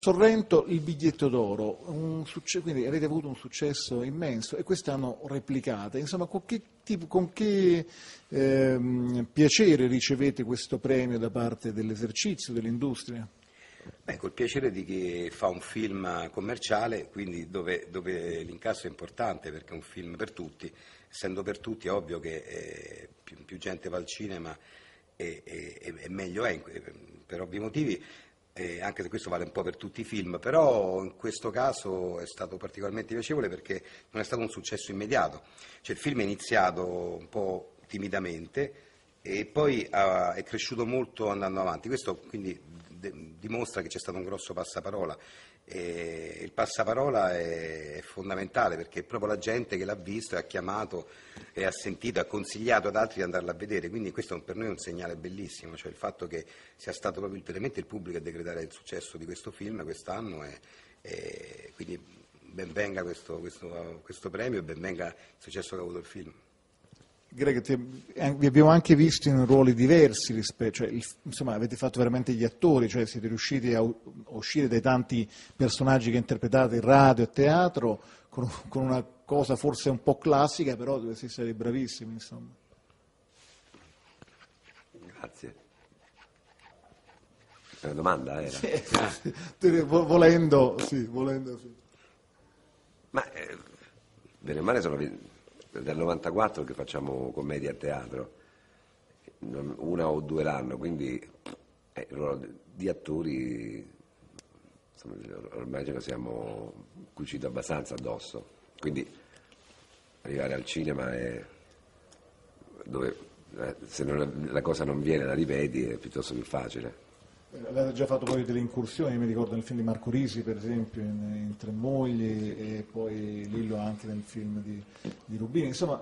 Sorrento, Il biglietto d'oro, quindi avete avuto un successo immenso e quest'anno replicate. Insomma, con che piacere ricevete questo premio da parte dell'esercizio, dell'industria? Beh, col piacere di chi fa un film commerciale, quindi dove l'incasso è importante perché è un film per tutti, essendo per tutti è ovvio che più gente va al cinema e meglio è, per ovvi motivi. Anche se questo vale un po' per tutti i film, però in questo caso è stato particolarmente piacevole perché non è stato un successo immediato, cioè il film è iniziato un po' timidamente e poi è cresciuto molto andando avanti, questo quindi dimostra che c'è stato un grosso passaparola. E il passaparola è fondamentale perché è proprio la gente che l'ha visto e ha chiamato e ha sentito, ha consigliato ad altri di andarla a vedere, quindi questo per noi è un segnale bellissimo, cioè il fatto che sia stato proprio veramente il pubblico a decretare il successo di questo film quest'anno e quindi ben venga questo premio e ben venga il successo che ha avuto il film. Greg, vi abbiamo anche visto in ruoli diversi, insomma avete fatto veramente gli attori, cioè siete riusciti a uscire dai tanti personaggi che interpretate in radio e teatro con una cosa forse un po' classica, però dove siete stati bravissimi, insomma. Grazie. È una domanda era? Volendo, sì. Ma bene o male sono dal 94 che facciamo commedia a teatro, una o due l'anno, quindi il ruolo di attori insomma, ormai ce lo siamo cuciti abbastanza addosso, quindi arrivare al cinema è dove se la cosa non viene la ripeti è piuttosto più facile. Avete già fatto poi delle incursioni, mi ricordo nel film di Marco Risi per esempio, in Tre mogli e poi Lillo anche nel film di Rubini, insomma,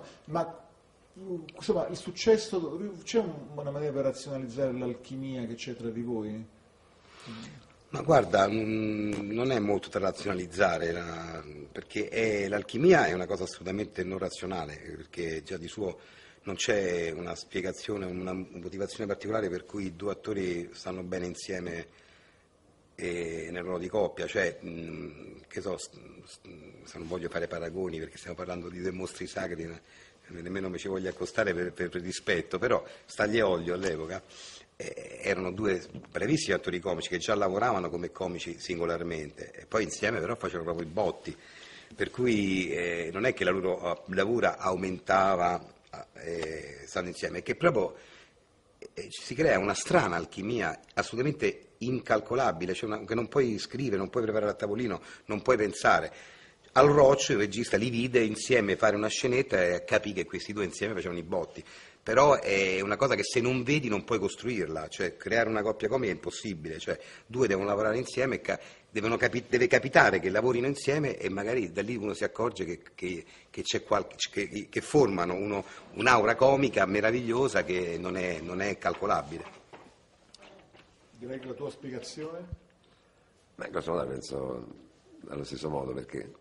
il successo, c'è una maniera per razionalizzare l'alchimia che c'è tra di voi? Ma guarda, non è molto da razionalizzare, perché l'alchimia è una cosa assolutamente non razionale, perché già di suo non c'è una spiegazione, una motivazione particolare per cui due attori stanno bene insieme nel ruolo di coppia, cioè, che so, se non voglio fare paragoni perché stiamo parlando di due mostri sacri, nemmeno mi ci voglio accostare per rispetto, però Stagli e Olio all'epoca erano due bravissimi attori comici che già lavoravano come comici singolarmente e poi insieme però facevano proprio i botti, per cui non è che la loro bravura aumentava stando insieme, è che proprio si crea una strana alchimia assolutamente incalcolabile, cioè che non puoi scrivere, non puoi preparare a tavolino, non puoi pensare. Al Roccio il regista li vide insieme fare una scenetta e capì che questi due insieme facevano i botti, però è una cosa che se non vedi non puoi costruirla, cioè creare una coppia comica è impossibile, cioè due devono lavorare insieme e deve capitare che lavorino insieme e magari da lì uno si accorge che che formano un'aura comica meravigliosa che non è calcolabile. Direi che la tua spiegazione? Ma in questo modo la penso allo stesso modo, perché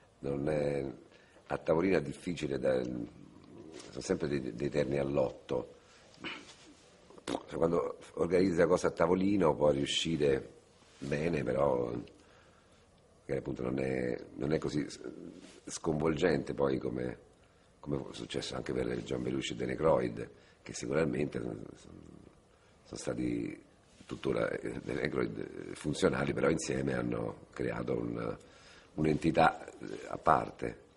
a tavolino è difficile, sono sempre dei terni all'otto, cioè, quando organizzi la cosa a tavolino può riuscire bene, però appunto non è così sconvolgente poi come è successo anche per John Belushi e De Negroid, che sicuramente sono stati tuttora De Negroid funzionali, però insieme hanno creato un'entità a parte.